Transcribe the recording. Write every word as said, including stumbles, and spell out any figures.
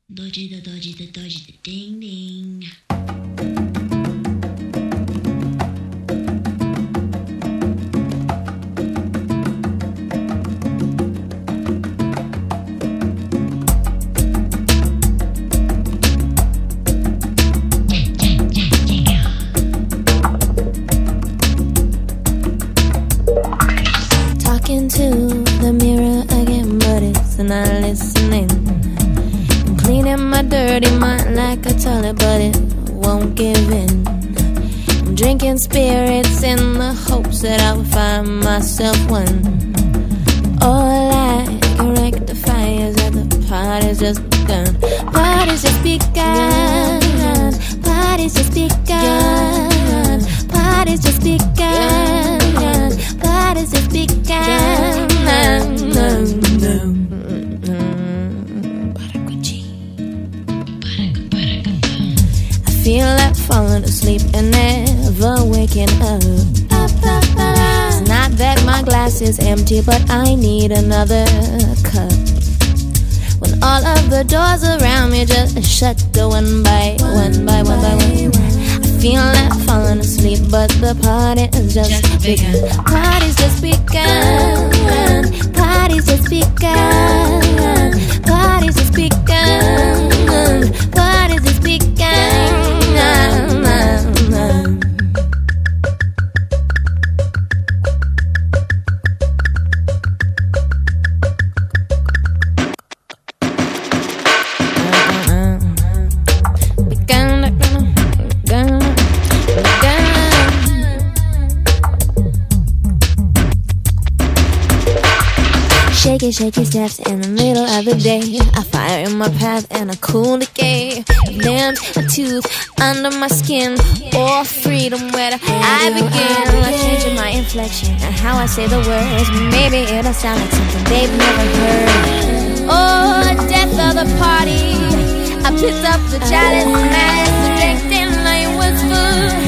Dodgy the dodgy the dodgy the ding ding. Talking to the mirror again, but it's not listening. I'm cleaning my dirty mind like a toilet, but it won't give in. I'm drinking spirits in the hopes that I will find myself one. All I can rectify is that the party's just begun. Party's just begun. Party's just begun. Party's just begun. Party's just begun. I feel like falling asleep and never waking up. It's not that my glass is empty, but I need another cup. When all of the doors around me just shut the one by one by one by one. I feel like falling asleep, but the party is just begun. Party's just begun. Party's just begun. Party's just begun. Party's just begun. Shaky, shaky steps in the middle of the day. I fire in my path and a cool decay. Land a tooth under my skin, or freedom where I begin. I'm changing my inflection and how I say the words. Maybe it'll sound like something they've never heard. Oh, death of the party. I picked up the chalice and I drank till I was full.